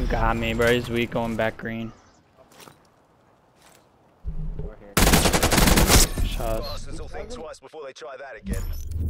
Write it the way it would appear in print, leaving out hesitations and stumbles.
got me, bro. He's weak going back green. Shots. Bastards will think twice before they try that again.